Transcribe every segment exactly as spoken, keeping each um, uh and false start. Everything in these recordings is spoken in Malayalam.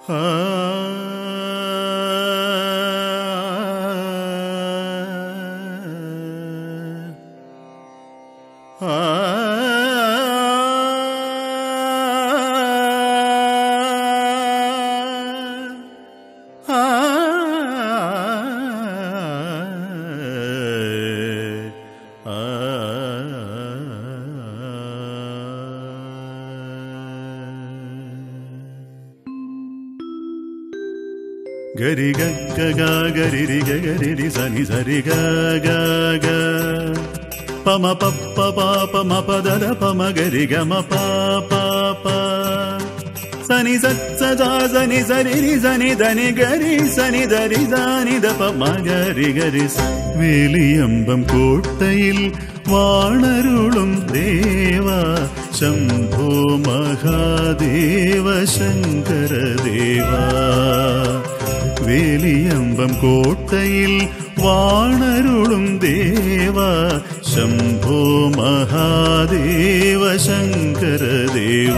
ഗരി ഗ ഗ ഗരി രി ഗ ഗരി രി സനി സരി ഗ ഗ ഗ പമ പപ്പ പാപ മ പദ ര പമ ഗരി ഗ മ പ പ പ സനി സത് സദാ സനി സരി രി സനി ധനി ഗരി സനി ധരി ധനി ദ പ മ ഗരി ഗരി സ. വേലിയമ്പം കോട്ടയിൽ വാണരുളും ദേവ ശംഭോ മഹാദേവ ശങ്കരദേവ. വേലിയമ്പം കോട്ടയിൽ വാണരുളും ദേവ ശംഭോ മഹാദേവ ശങ്കരദേവ.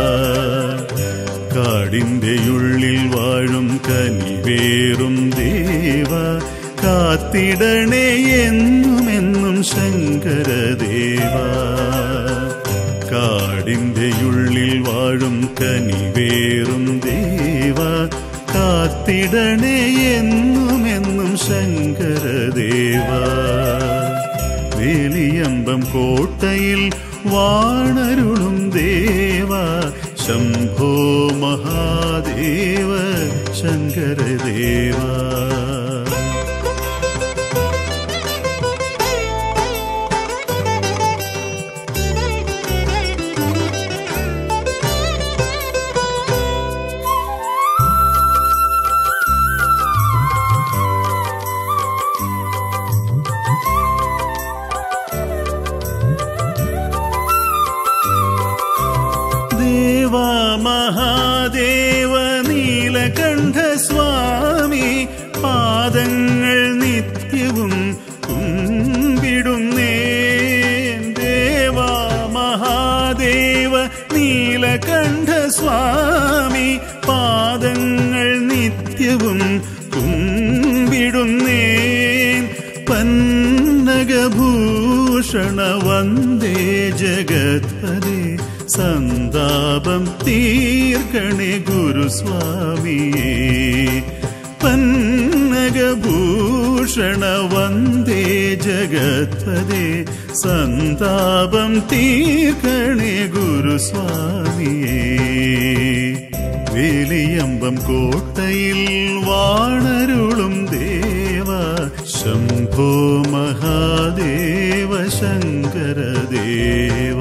കാടിന്റെയുള്ളിൽ വാഴും കനിവേറും ദേവ കാത്തിടണേ എന്നുമെന്നും ശങ്കരദേവ. കാടിന്റെയുള്ളിൽ വാഴും കനിവേറും ദേവ കാത്തിടണേ എന്നുമെന്നും ശങ്കരദേവ. വേലിയമ്പം കോട്ടയിൽ വാണരുളും ദേവ ശംഭോ മഹാദേവ ശങ്കരദേവ. മഹാദേവ നീലകണ്ഠ സ്വാമി പാദങ്ങൾ നിത്യവും കുമ്പിടുന്നേ. ദേവ മഹാദേവ നീലകണ്ഠ സ്വാമി പാദങ്ങൾ നിത്യവും കുമ്പിടുന്നേ. പന്നഗഭൂഷണ വന്ദേ ജഗത്പദേ സന്താപം തീർക്കണേ ഗുരുസ്വാമിയേ. പന്നഗഭൂഷണ വന്ദേ ജഗത്പദേ സന്താപം തീർക്കണേ ഗുരുസ്വാമിയേ. വേലിയമ്പം കോട്ടയിൽ വാണരുളും ദേവ ശംഭോ മഹാദേവ ശങ്കരദേവ.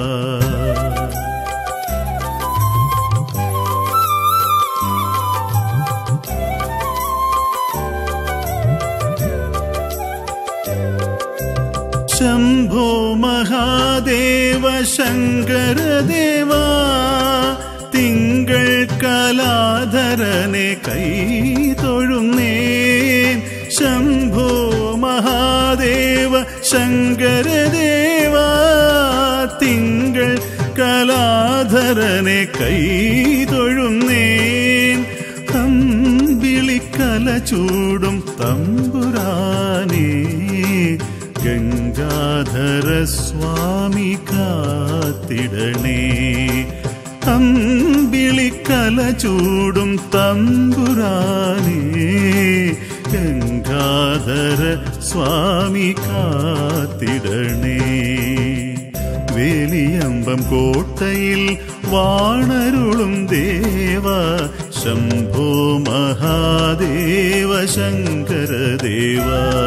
ശംഭോ മഹാദേവ ശങ്കരദേവ തിങ്കൾ കലാധരനെ കൈ തൊഴുന്നേൻ. ശംഭോ മഹാദേവ ശങ്കരദേവ തിങ്കൾ കലാധരനെ കൈ തൊഴുന്നേൻ. അമ്പിളിക്കല ചൂടും തമ്പുരാനേ ഗംഗാധര സ്വാമി കാത്തിടണേ. അമ്പിളിക്കല ചൂടും തമ്പുരാനേ ഗംഗാധര സ്വാമി കാത്തിടണേ. വേലിയമ്പം കോട്ടയിൽ വാണരുളും ദേവ ശംഭോ മഹാദേവ ശങ്കരദേവ.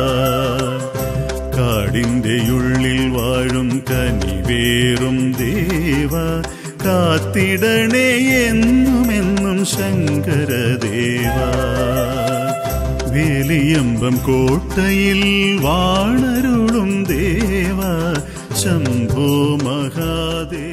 കാടിന്റെയുള്ളിൽ വാഴും കനിവേറും ദേവ കാത്തിടണേ എന്നുമെന്നും ശങ്കരദേവ. വേലിയമ്പം കോട്ടയിൽ വാണരുളും ദേവ ശംഭോ മഹാദേവ.